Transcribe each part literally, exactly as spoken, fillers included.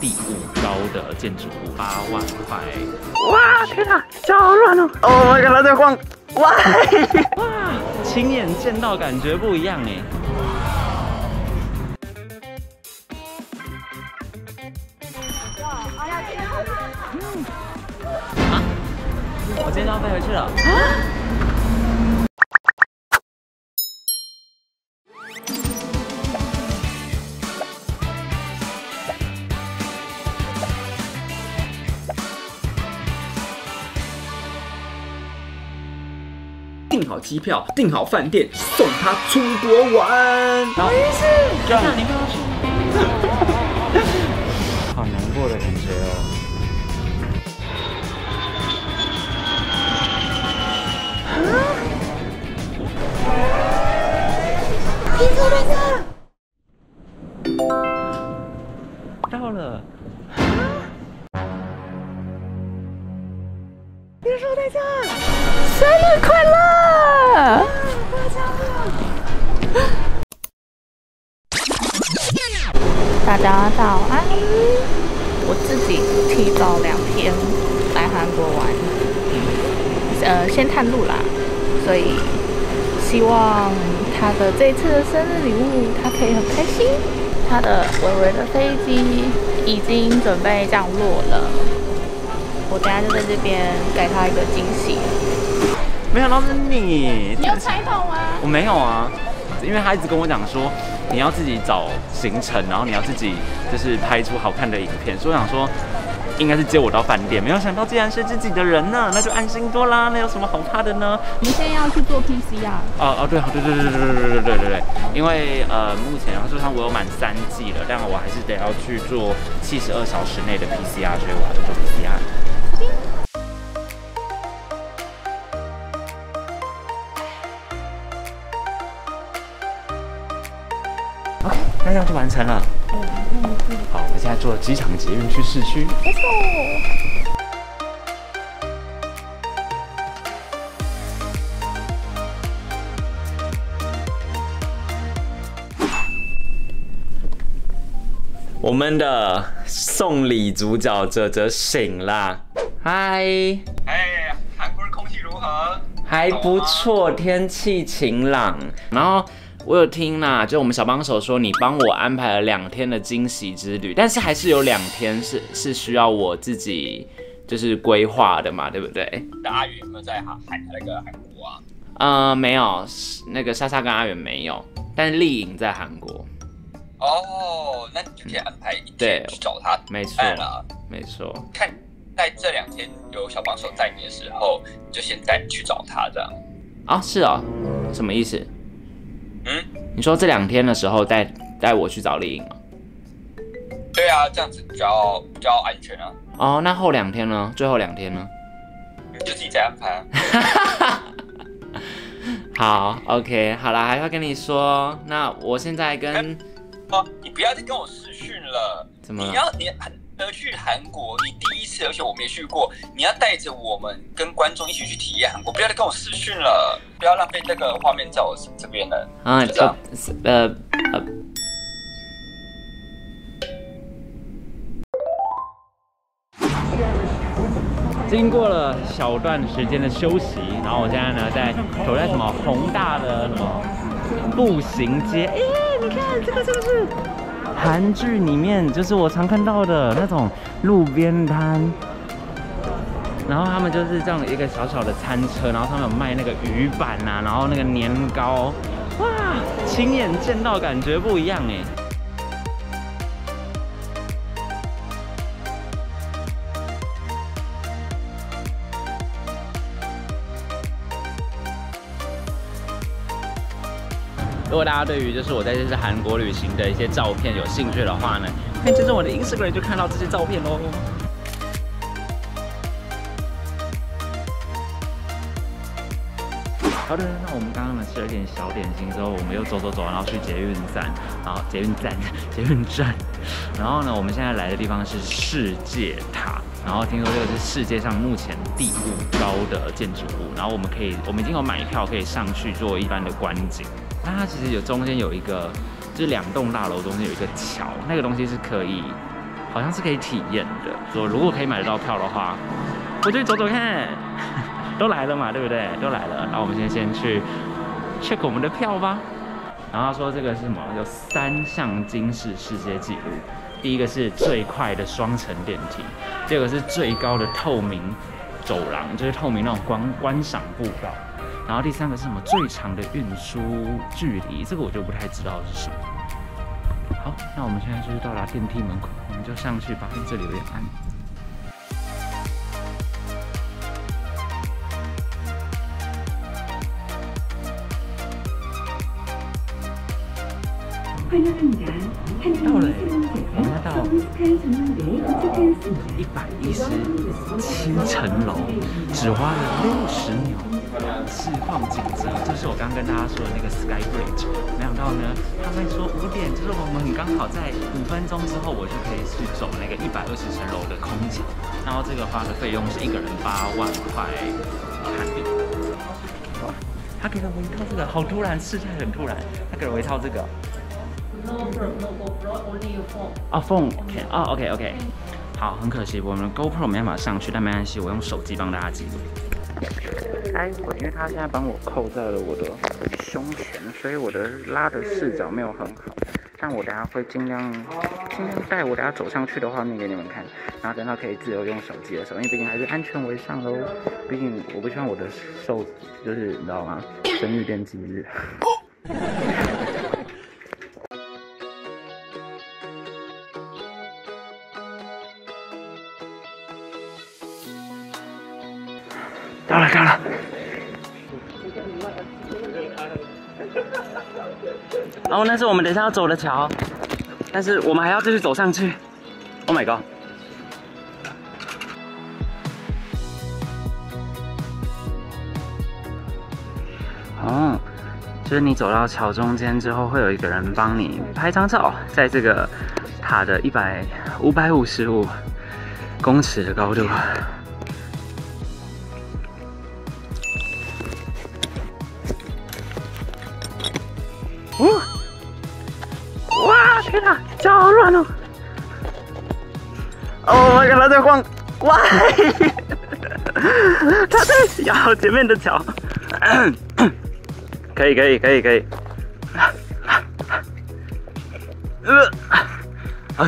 第五高的建筑物，八万块。 哇，天哪，脚好软哦 ！Oh my god， 它在晃！哇！ 哇，亲眼见到感觉不一样哎。嗯。啊！我今天就要飞回去了。啊！ 订好机票，订好饭店，送他出国玩。 好意思，这样你不要去。好难过的感觉哦。别说在这。到了。别说在这。生日快乐！ 大家早安！我自己提早两天来韩国玩，呃，先探路啦，所以希望他的这次的生日礼物他可以很开心。他的微微的飞机已经准备降落了，我等下就在这边给他一个惊喜。 没想到是你， 你有猜到吗？ 我没有啊，因为他一直跟我讲说，你要自己找行程，然后你要自己就是拍出好看的影片，所以我想说，应该是接我到饭店，没有想到竟然是自己的人呢，那就安心多啦，那有什么好怕的呢？ 你现在要去做 P C R。 哦哦，对对对对对对对对对对，因为呃，目前就算我有满三剂了，但我还是得要去做七十二小时内的 P C R， 所以我还在做 P C R。 OK， 那这样就完成了。好，我们现在坐机场捷运去市区。 没错。 我们的送礼主角哲哲醒啦！嗨， 哎，韩国的空气如何？ 还不错，天气晴朗。然后。 我有听啦，就我们小帮手说你帮我安排了两天的惊喜之旅，但是还是有两天是是需要我自己就是规划的嘛，对不对？ 那阿宇有没有在韩韩那个韩国啊？ 呃，没有，那个莎莎跟阿远没有，但是丽颖在韩国。 哦，那你就可以安排一天去找他。 没错，没错。 看在这两天有小帮手带你的时候，你就先带你去找他这样。 啊，是哦，什么意思？ 嗯， 你说这两天的时候带带我去找丽颖哦？ 对啊，这样子比较比较安全啊。 哦，那后两天呢？最后两天呢？ 你就自己再安排啊。好 ，OK， 好啦，还要跟你说，那我现在跟…… 哦，你不要再跟我视讯了。 怎么了？ 你要你呃去韩国，你第一次，而且我没去过，你要带着我们跟观众一起去体验韩国，不要再跟我视讯了，不要浪费这个画面在我这边了。啊，就这样。呃呃。 经过了小段时间的休息，然后我现在呢在走在什么宏大的什么步行街，哎，你看这个这个是。 韩剧里面就是我常看到的那种路边摊，然后他们就是这样一个小小的餐车，然后他们有卖那个鱼板啊，然后那个年糕，哇，亲眼见到感觉不一样哎。如果大家对于就是我在这次韩国旅行的一些照片有兴趣的话呢，可以追踪我的 Instagram 就看到这些照片喽。好的，那我们刚刚呢吃了点小点心之后，我们又走走走，然后去捷运站，然后捷运站、捷运站，然后呢，我们现在来的地方是世界塔。 然后听说这个是世界上目前第五高的建筑物，然后我们可以，我们已经有买票可以上去做一般的观景。那它其实有中间有一个，就是两栋大楼中间有一个桥，那个东西是可以好像是可以体验的。说如果可以买得到票的话，我就去走走看。都来了嘛，对不对？都来了，然后我们先先去 check 我们的票吧。然后他说这个是什么？有三项金氏世界纪录。第一个是最快的双层电梯，第二个是最高的透明走廊，就是透明那种观观赏步道。然后第三个是什么？最长的运输距离，这个我就不太知道是什么。好，那我们现在就是到达电梯门口，我们就上去吧，因为这里有点暗。到了，我们要到一百一十七层楼，只花了六十秒释放警笛。这是我刚刚跟大家说的那个 Sky Bridge。没想到呢，他们说五点，就是我们很刚好在五分钟之后，我就可以去走那个一百二十层楼的空桥。然后这个花的费用是一个人八万块韩币。他给了我一套这个，好突然，事态很突然。他给了我一套这个。啊 ，phone， 啊 ，OK OK， 好，很可惜我们的 GoPro 没办法上去，但没关系，我用手机帮大家记录。待会，因为他现在帮我扣在了我的胸前，所以我的拉的视角没有很好。但我等下会尽量尽量带我等下走上去的画面给你们看，然后等到可以自由用手机的时候，因为毕竟还是安全为上喽。毕竟我不希望我的手就是你知道吗？生日变忌日。到了，到了。然后那是我们等一下要走的桥，但是我们还要继续走上去。Oh my god！ 哦，就是你走到桥中间之后，会有一个人帮你拍张照，在这个塔的一百五百五十五公尺的高度。哦，哇，天哪，脚好软哦！哦，我看他在晃，哇，他在摇前面的脚，可以，可以，可以，可以。呃 ，OK。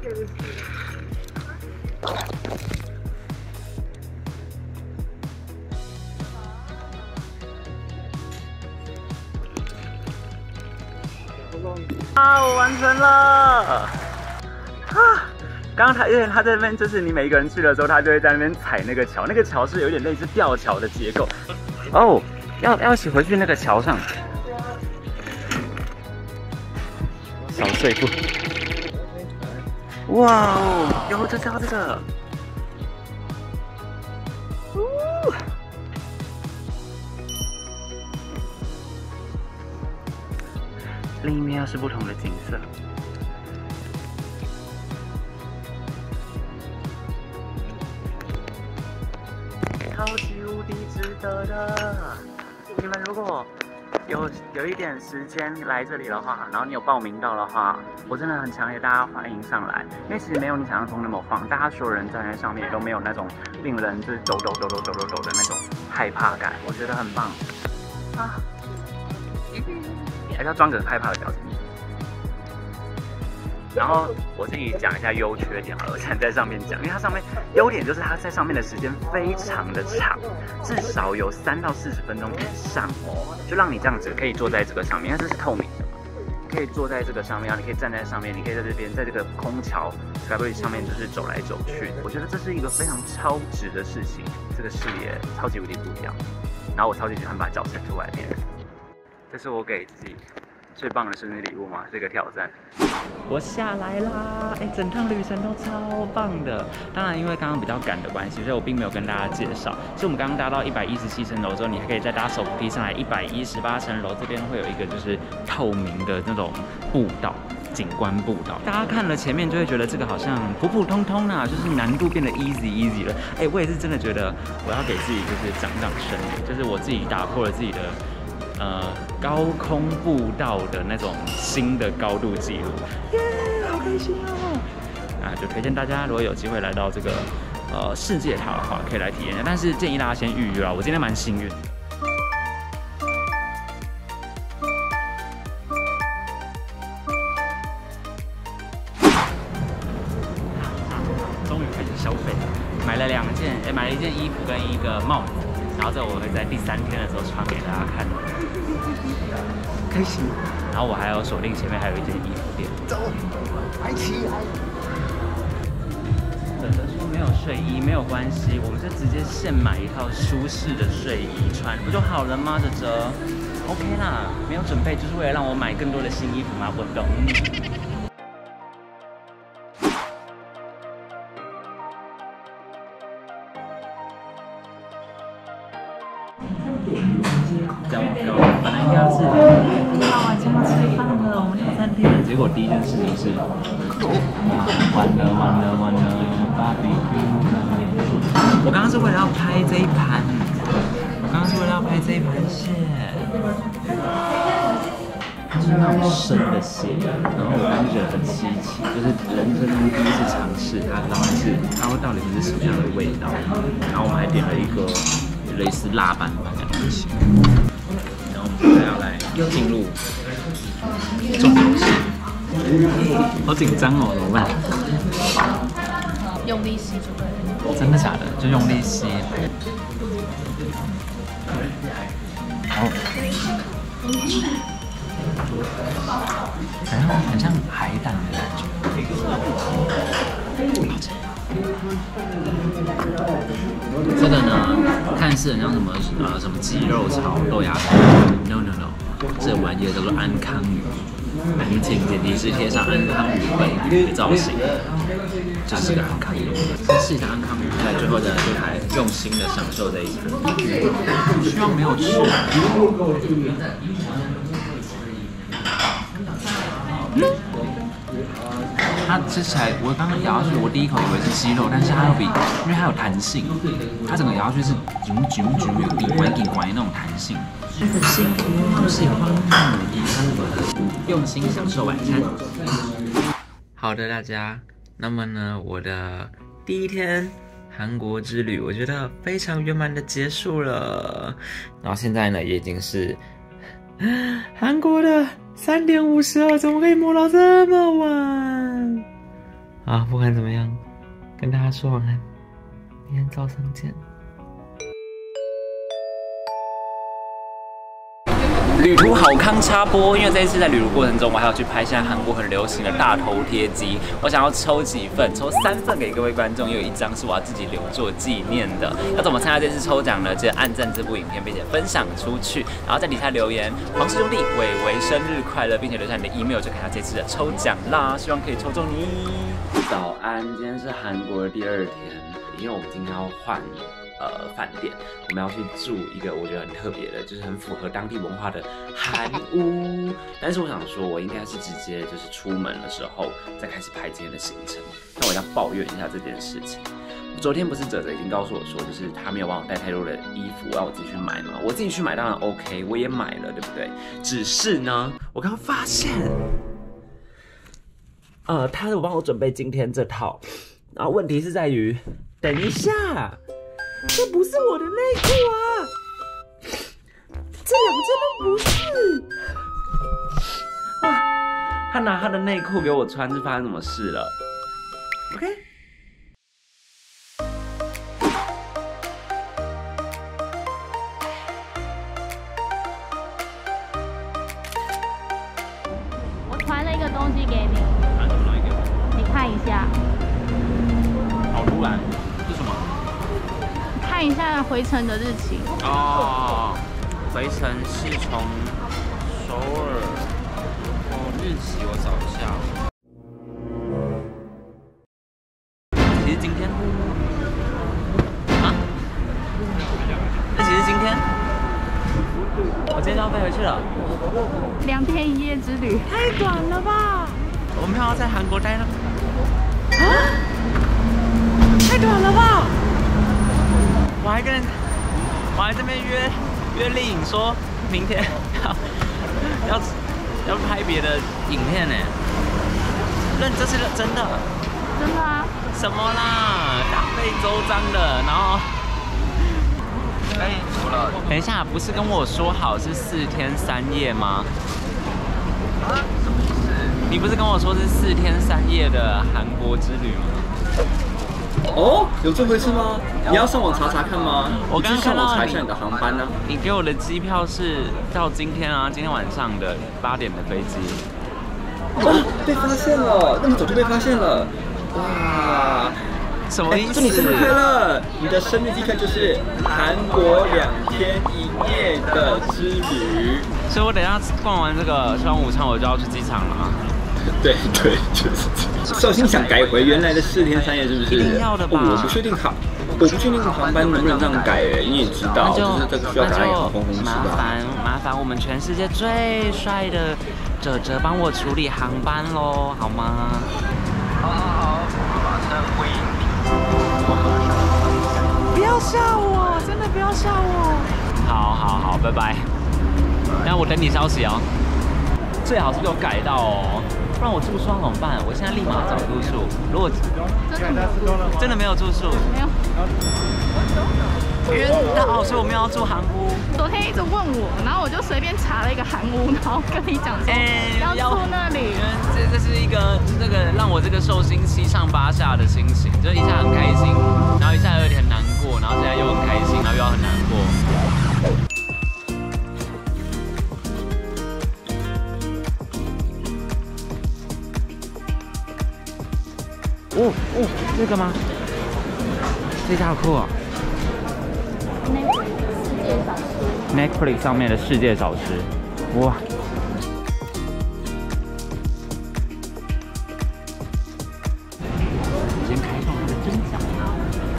啊！我完成了！啊！刚刚他因为他在那边，就是你每一个人去的时候，他就会在那边踩那个桥，那个桥是有点类似吊桥的结构。哦，要要一起回去那个桥上。小碎步。哇哦！有就是要这个。呜！另一面又是不同的景色。超级无敌值得的！你们如果有有一点时间来这里的话，然后你有报名到的话，我真的很强烈大家欢迎上来，因为其实没有你想象中那么晃，大家所有人站在上面也都没有那种令人就是抖抖抖抖抖抖抖的那种害怕感，我觉得很棒啊！还是要装个害怕的表情。然后我自己讲一下优缺点好了，我现在在上面讲，因为它上面优点就是它在上面的时间非常的长，至少有三到四十分钟以上哦，就让你这样子可以坐在这个上面，因为这是透明的嘛，可以坐在这个上面，你可以站在上面，你可以在这边，在这个空桥 Sky Bridge 上面就是走来走去，我觉得这是一个非常超值的事情，这个视野超级无敌不一样，然后我超级喜欢把脚伸出外面，这是我给自己最棒的生日礼物吗？这个挑战，我下来啦！哎，整趟旅程都超棒的。当然，因为刚刚比较赶的关系，所以我并没有跟大家介绍。所以我们刚刚搭到一百一十七层楼之后，你还可以再搭手扶梯上来一百一十八层楼，这边会有一个就是透明的那种步道。景观步道，大家看了前面就会觉得这个好像普普通通啊，就是难度变得 easy easy 了。哎，我也是真的觉得我要给自己就是掌掌声，就是我自己打破了自己的。呃，高空步道的那种新的高度记录，耶，好开心哦！ 啊，就推荐大家如果有机会来到这个呃世界塔的话，可以来体验一下。但是建议大家先预约啊，我今天蛮幸运。终于开始消费，买了两件，哎，买了一件衣服跟一个帽子，然后这我会在第三天的时候穿给大家看，开心。然后我还有锁定前面还有一间衣服店，走，来起来。真的说没有睡衣没有关系，我们就直接现买一套舒适的睡衣穿，不就好了吗？哲哲 ，OK 啦，没有准备就是为了让我买更多的新衣服吗？我懂。叫我本来应该是好晚上吃饭了，我们有餐厅。结果第一件事情是，完了完了完了 ，barbecue。我刚刚是为了要拍这一盘，我刚刚是为了要拍这一盘蟹，它是那种生的蟹，然后我刚刚觉得很稀奇，就是人生中第一次尝试它到底是它会到底是什么样的味道。然后我们还点了一个类似辣拌饭的东西。然后我们现在要来进入重头戏，好紧张哦，怎么办？ 用力吸就对了。 真的假的？就用力吸。好，好像很像海胆的感觉，好吃。这个呢，看似很像什么呃什么鸡肉炒豆芽菜 ，no no no， 这玩意叫做安康鱼。你请剪辑师贴上安康鱼本的造型，这是个安康鱼，真是一个安康鱼。在最后呢，就还用心的享受这一餐，希望没有吃。嗯它吃起来，我刚刚咬下去，我第一口以为是鸡肉，但是它又比，因为它有弹性，它整个咬下去是啾啾啾，有顶乖顶乖那种弹性。辛苦不喜欢用心享受晚餐。好的，大家，那么呢，我的第一天韩国之旅，我觉得非常圆满的结束了。然后现在呢，也已经是韩国的三点五十二，怎么可以磨到这么晚？啊，不管怎么样，跟大家说晚安，明天早上见。旅途好康插播，因为这一次在旅途过程中，我还要去拍现在韩国很流行的大头贴机，我想要抽几份，抽三份给各位观众，又有一张是我要自己留作纪念的。要怎么参加这次抽奖呢？记得按赞这部影片，并且分享出去，然后在底下留言“黄氏兄弟伟伟生日快乐”，并且留下你的 email， 就可以看到这次的抽奖啦！希望可以抽中你。早安，今天是韩国的第二天，因为我们今天要换。呃，饭店，我们要去住一个我觉得很特别的，就是很符合当地文化的韩屋。但是我想说，我应该是直接就是出门的时候再开始排今天的行程。那我要抱怨一下这件事情。昨天不是哲哲已经告诉我说，就是他没有帮我带太多的衣服，让我自己去买嘛。我自己去买当然 OK， 我也买了，对不对？只是呢，我刚刚发现，呃，他有帮我准备今天这套，然后问题是在于，等一下。这不是我的内裤啊！这两件都不是。啊！他拿他的内裤给我穿，是发生什么事了 ？OK。 我传了一个东西给你。 传什么东西给我？ 你看一下。 好突然。是什么？ 看一下回程的日期哦，回程是从首尔，哦，日期我找一下。其实今天啊，那其实今天，我今天就要飞回去了。 两天一夜之旅， 太短了吧？我们要在韩国待了啊？太短了吧？我还跟我还这边约约丽颖说，明天要要要拍别的影片呢。认这是真的， 真的啊？ 什么啦？大费周章的，然后。 哎，怎么了？ 等一下，不是跟我说好是四天三夜吗？ 啊？什么意思？ 你不是跟我说是四天三夜的韩国之旅吗？ 哦，有这回事吗？你要上网查查看吗？ 我刚刚看到上网查一下你的航班呢、啊。 你给我的机票是到今天啊，今天晚上的八点的飞机。 哦，被发现了，那么早就被发现了，哇！ 什么意思？ 祝你生日快乐！你的生日机票就是韩国两天一夜的之旅。 所以我等一下逛完这个吃完午餐，我就要去机场了。 对对，就是这样。寿星想改回原来的四天三夜，是不是？ 一定要的吧？ 哦、我不确定航，我不确定航班能不能这样改诶，你也知道，就是这个需要打一个航空公司吧。 麻烦麻烦我们全世界最帅的哲哲帮我处理航班喽，好吗？ 好好好，我马上回应。 不要吓我，真的不要吓我。好好好，拜拜。那我等你消息哦。最好是给我改到哦，不然我住宿要怎么办？我现在立马找住宿。如果真的没有住宿， 没有。 因为那哦，所以我们要住韩屋。 昨天一直问我，然后我就随便查了一个韩屋，然后跟你讲说、欸、要住那里。 这这是一个这个让我这个寿星七上八下的心情，就一下很开心，然后一下有点难过，然后现在又很开心，然后又要很难过。哦哦，这个吗？这家好酷啊 ！Netflix 上面的世界小吃，哇！先开放它的真相啊！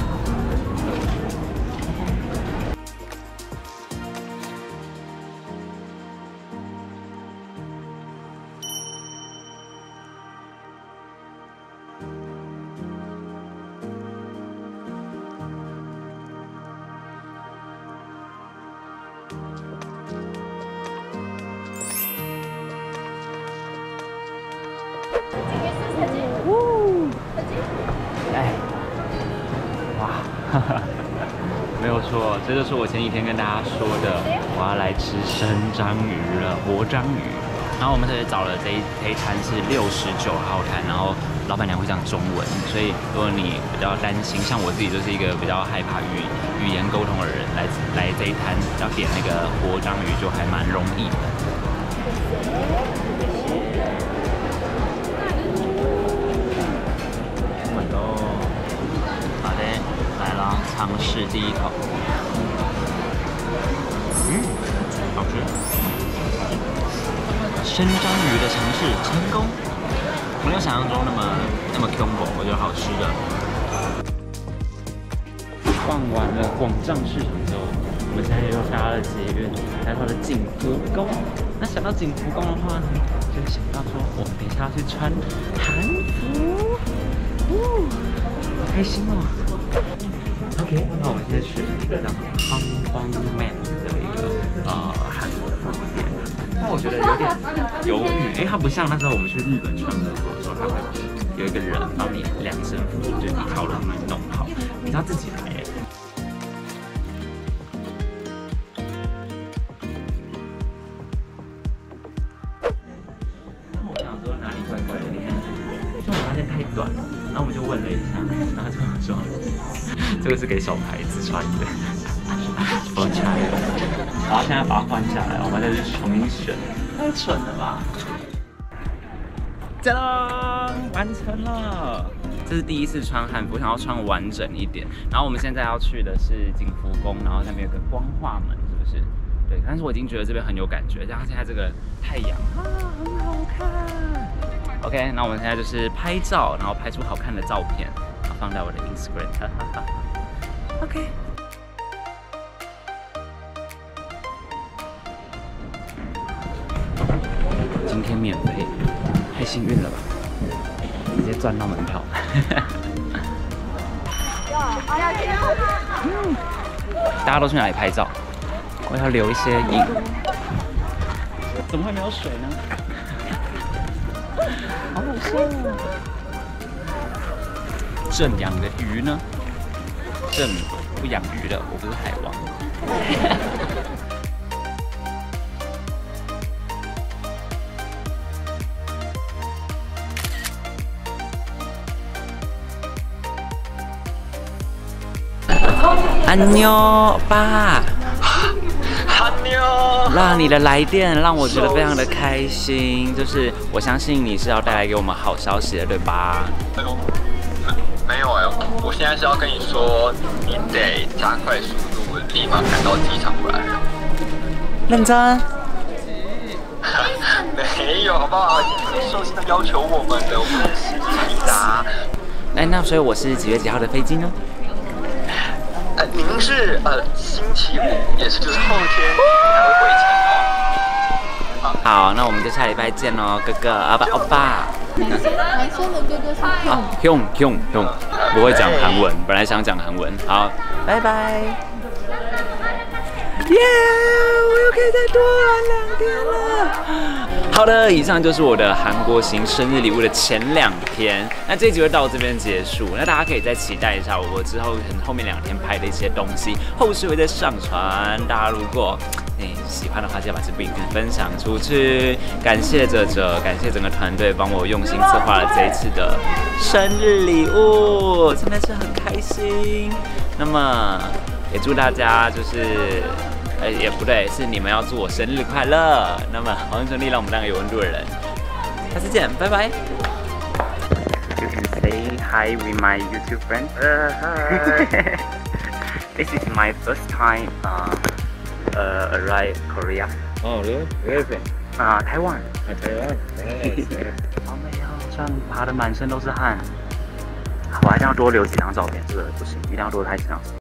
哎，哇，哈哈，没有错，这就是我前几天跟大家说的，我要来吃生章鱼了，活章鱼。然后我们这里找了这一这一摊是六十九号摊，然后老板娘会讲中文，所以如果你比较担心，像我自己就是一个比较害怕语语言沟通的人，来来这一摊要点那个活章鱼就还蛮容易的。好的，来了，尝试第一口。嗯，好吃。生章鱼的尝试成功，没有想象中那么那么 combo， 我觉得好吃的。逛完了广藏市场之后，我们现在又搭了捷运来到了景福宫。那想到景福宫的话呢，就想到说我们等一下要去穿韩服，哦，好开心哦。OK， 那我们现在去了一个叫做康邦 Man 的一个呃韩国的饭店。但我觉得有点犹豫，因为它不像那时候我们去日本穿和服的时候，它会有一个人帮你量身服，就一套让你弄好，你要自己来耶。我想说哪里怪怪的，你看，就我发现太短了，然后我们就问了一下，然后就说这个是给小孩子穿的。我拆了，然后现在把它换下来，我们再去重新选，太蠢了吧！짜잔，完成了。这是第一次穿汉服，我想要穿完整一点。然后我们现在要去的是景福宫，然后那边有个光化门，是不是？对，但是我已经觉得这边很有感觉，加上现在这个太阳啊，很好看。OK， 那我们现在就是拍照，然后拍出好看的照片，然后放在我的 Instagram， 哈哈哈。OK。今天免费，太幸运了吧！直接赚到门票。嗯，大家都去哪里拍照？我要留一些影。怎么会没有水呢？好好笑哦！ 正养的鱼呢？正不养鱼的，我不是海王。安妞，爸。 安妞， 让你的来电让我觉得非常的开心，就是我相信你是要带来给我们好消息的，对吧？ 哎呦，没有哎，我现在是要跟你说，你得加快速度，立马赶到机场回来。 认真？ 没有，好不好？寿星的要求我们的，我们的时间抵达。 哎，那所以我是几月几号的飞机呢？ 呃，您是呃星期五，也是就是后天才会回程哦。 好，那我们就下礼拜见喽，哥哥，阿爸，欧巴。 男生男生的哥哥是啊，用用用，不会讲韩文，本来想讲韩文。好，拜拜。耶！我又可以再多玩两天了。好的，以上就是我的韩国行生日礼物的前两天。那这一集就到这边结束。那大家可以再期待一下我之后可能后面两天拍的一些东西，后续会再上传。大家如果哎喜欢的话，记得把这部影片分享出去。感谢哲哲，感谢整个团队帮我用心策划了这一次的生日礼物，真的是很开心。那么也祝大家就是。呃，也不对，是你们要祝我生日快乐。那么，好运顺利，让我们当个有温度的人。下次见，拜拜。You can say hi with my YouTube friends. Uh, hi. This is my first time uh, uh, arrive Korea. Oh, really? Where is it? 啊、uh, 台湾。 啊，台湾。 好美哦，这样爬得满身都是汗。我还是要多留几张照片，这个不行，一定要多拍几张。